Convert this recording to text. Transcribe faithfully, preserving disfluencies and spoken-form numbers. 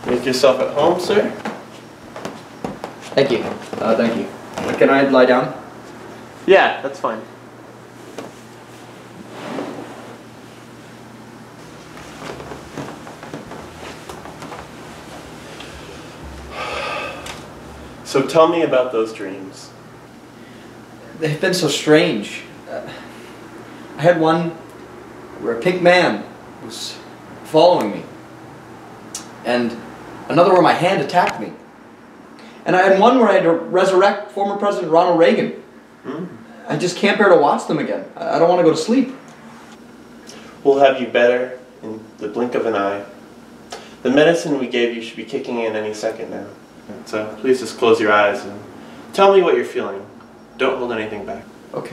Make yourself at home, sir. Thank you. Uh, thank you. Can I lie down? Yeah, that's fine. So tell me about those dreams. They've been so strange. Uh, I had one where a pink man was following me, and another where my hand attacked me. And I had one where I had to resurrect former President Ronald Reagan. Hmm? I just can't bear to watch them again. I don't want to go to sleep. We'll have you better in the blink of an eye. The medicine we gave you should be kicking in any second now. So please just close your eyes and tell me what you're feeling. Don't hold anything back. Okay.